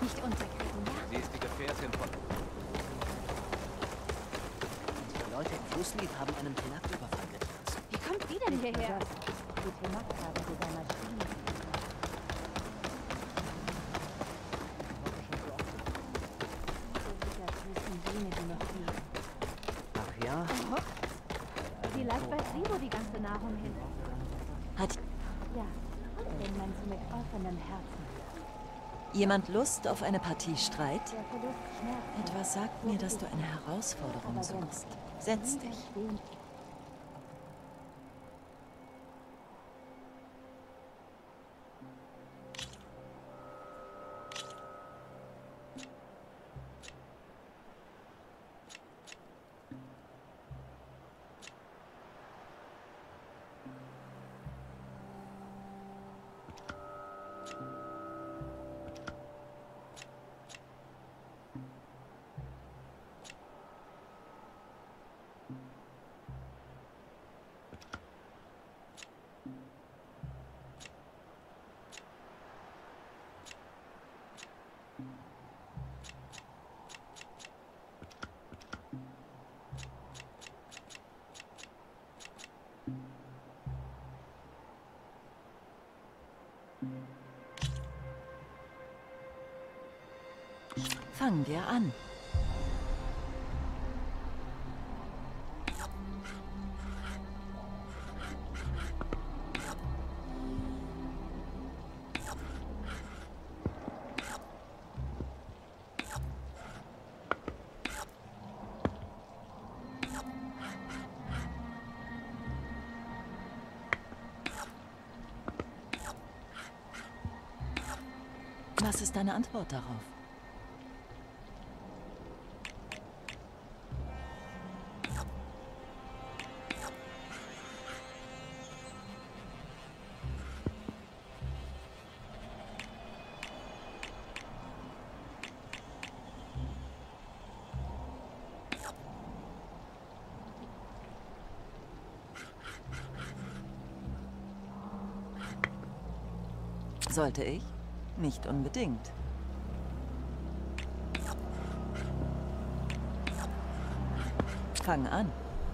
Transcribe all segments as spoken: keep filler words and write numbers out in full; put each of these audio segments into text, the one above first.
nicht unterkriegen, ja? Sie ist die Gefährtin von... Die Leute im Flusslied haben einen Tenak überfallen. Wie kommt sie denn hierher? Die Tenak haben sie bei Maschinen. So sicher süßen jene, die noch liegen. Ach ja? Oh. Vielleicht weiß sie, wo die ganze Nahrung hin ist. Hat Ja, wenn man sie mit offenem Herzen hört. jemand Lust auf eine Partie Streit? Der Verlust schmerzt. Etwas sagt mir, dass du eine Herausforderung suchst. Setz dich. Fang dir an. Was ist deine Antwort darauf? Sollte ich? Nicht unbedingt. Fang an.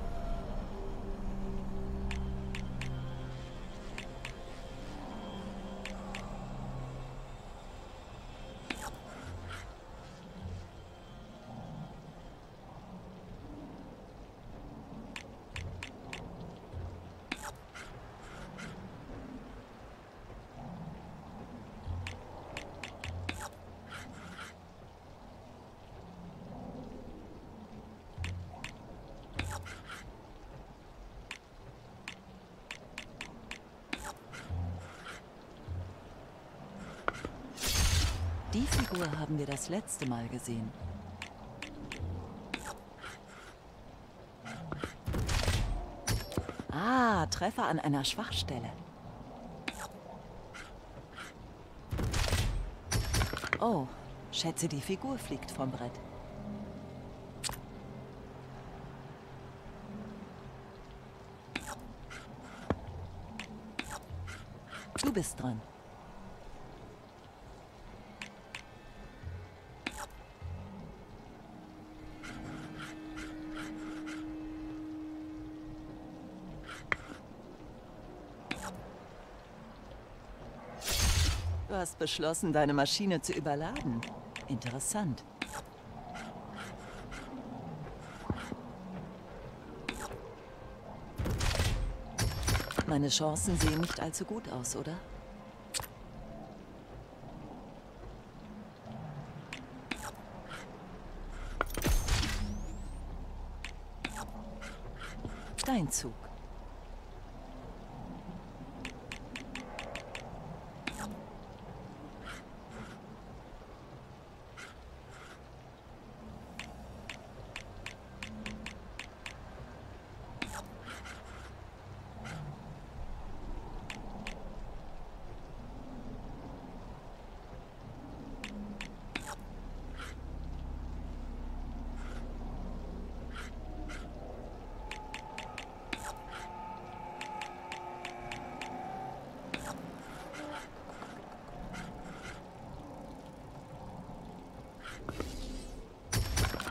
Die Figur haben wir das letzte Mal gesehen. Ah, Treffer an einer Schwachstelle. Oh, schätze, die Figur fliegt vom Brett. Du bist dran. Du hast beschlossen, deine Maschine zu überladen. Interessant. Meine Chancen sehen nicht allzu gut aus, oder? Dein Zug.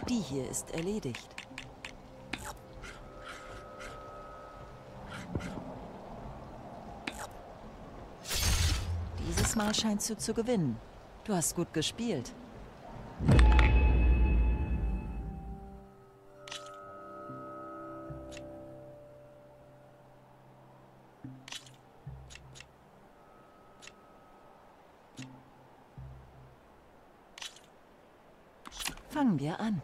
die hier ist erledigt. Dieses Mal scheinst du zu gewinnen. Du hast gut gespielt. Fangen wir an.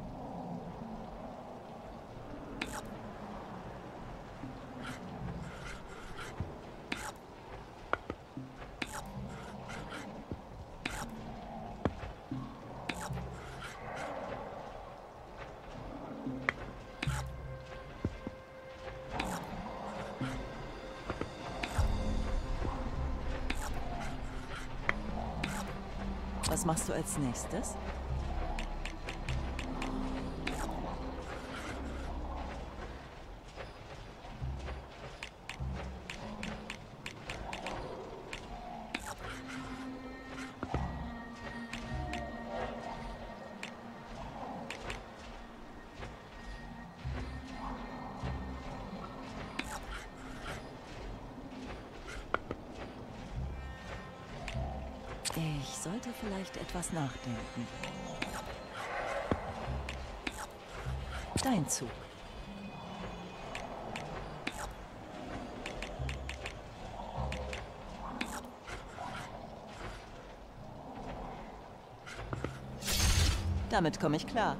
Was machst du als nächstes? Ich sollte vielleicht etwas nachdenken. Dein Zug. Damit komme ich klar.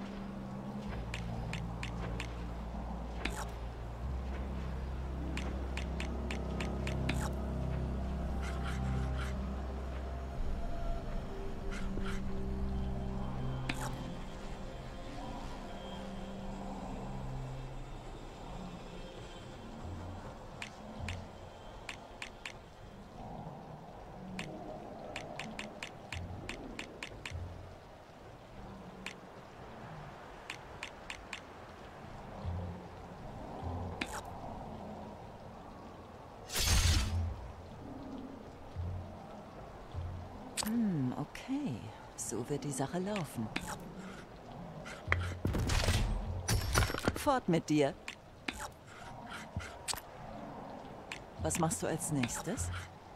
Hm, okay. So wird die Sache laufen. Fort mit dir. Was machst du als nächstes?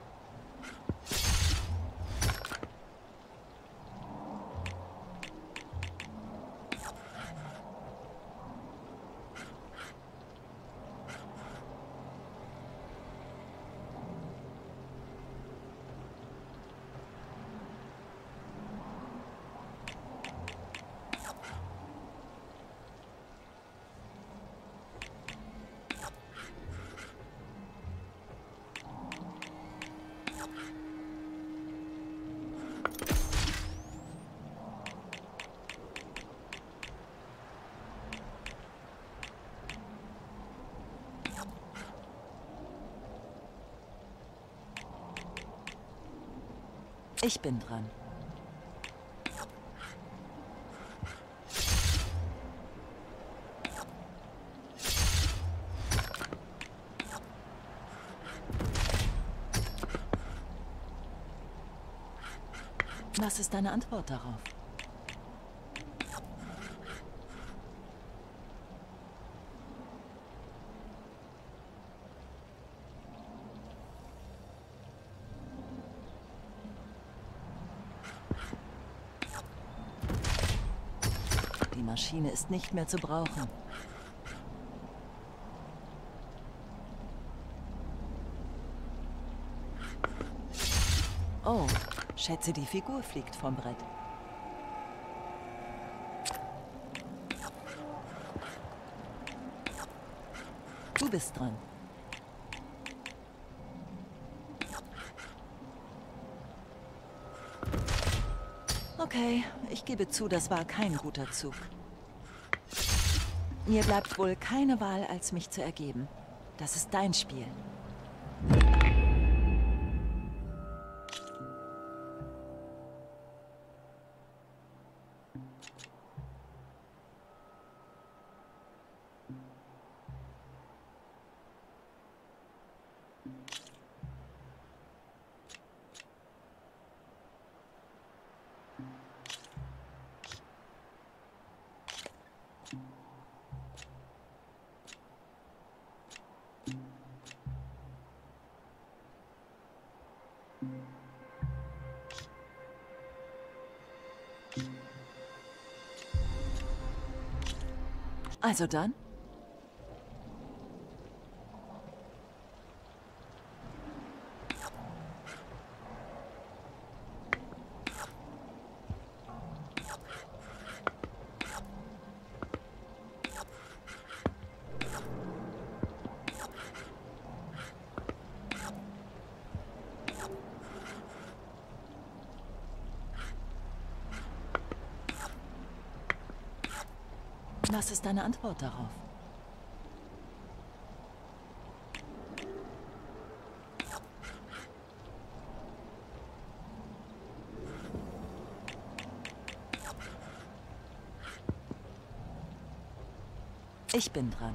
Ich bin dran. Was ist deine Antwort darauf? Die Maschine ist nicht mehr zu brauchen. Oh, schätze, die Figur fliegt vom Brett. Du bist dran. Okay, ich gebe zu, das war kein guter Zug. Mir bleibt wohl keine Wahl, als mich zu ergeben. Das ist dein Spiel. Also dann? Was ist deine Antwort darauf? Ich bin dran.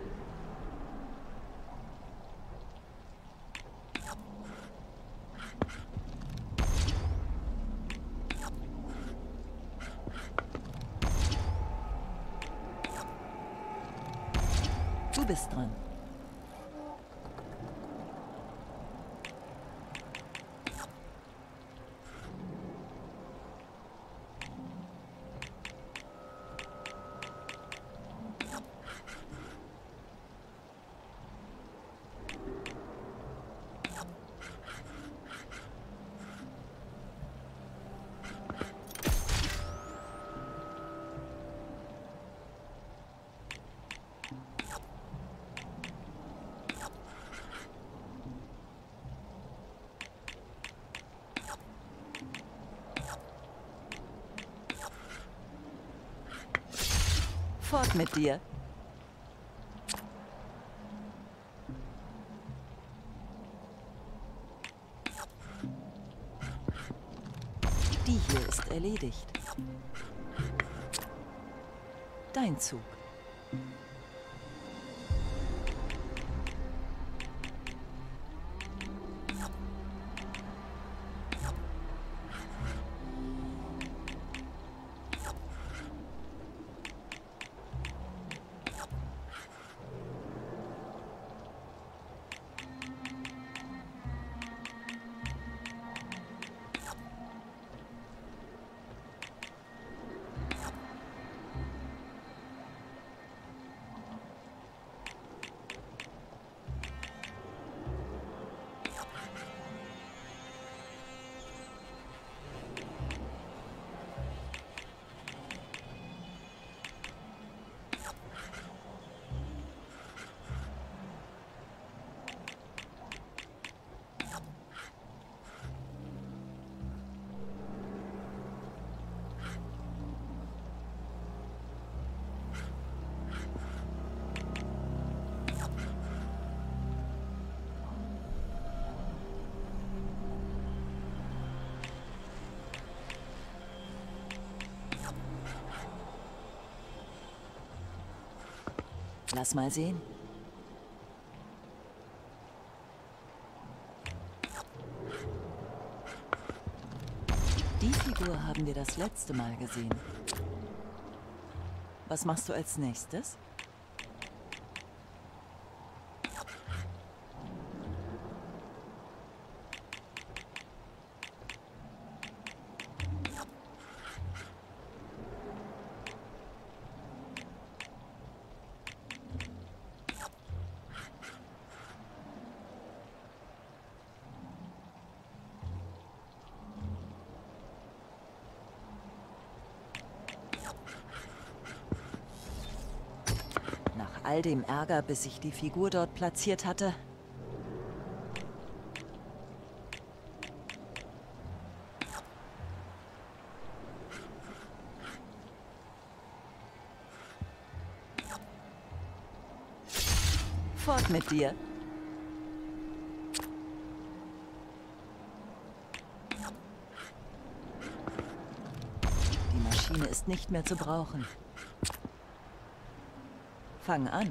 Du bist dran. Fort mit dir. Die hier ist erledigt. Dein Zug. Lass mal sehen. Die Figur haben wir das letzte Mal gesehen. Was machst du als nächstes? All dem Ärger, bis ich die Figur dort platziert hatte. Fort mit dir. Die Maschine ist nicht mehr zu brauchen. Fang an.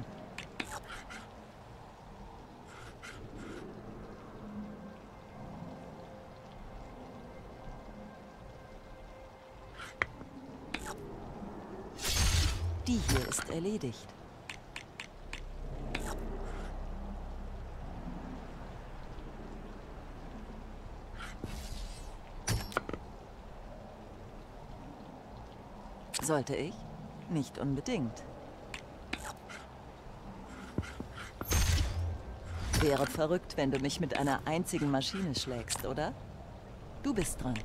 Die hier ist erledigt. Sollte ich? Nicht unbedingt. Wäre verrückt, wenn du mich mit einer einzigen Maschine schlägst, oder? Du bist dran.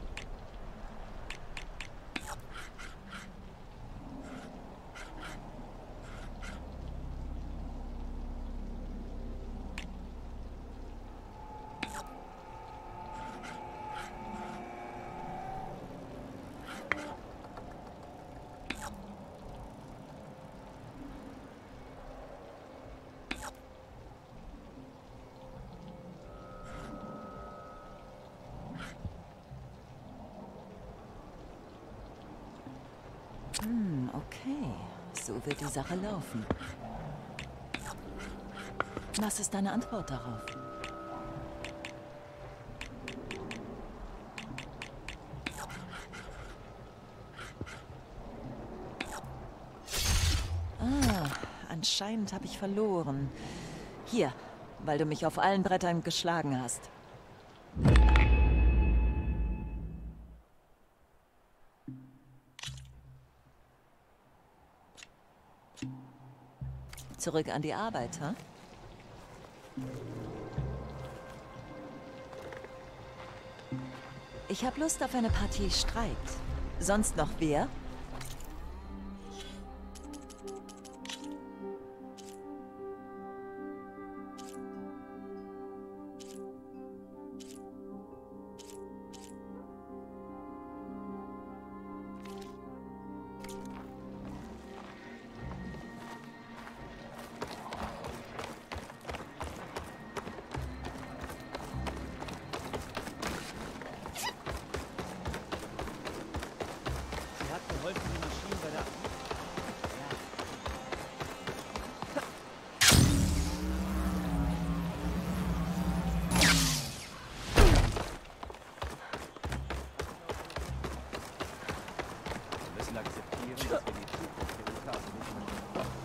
Hm, okay. So wird die Sache laufen. Was ist deine Antwort darauf? Ah, anscheinend habe ich verloren. Hier, weil du mich auf allen Brettern geschlagen hast. Zurück an die Arbeit, hm? Ich habe Lust auf eine Partie Streit. Sonst noch wer?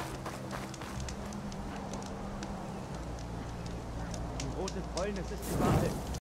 Wollen, es ist die Wahrheit.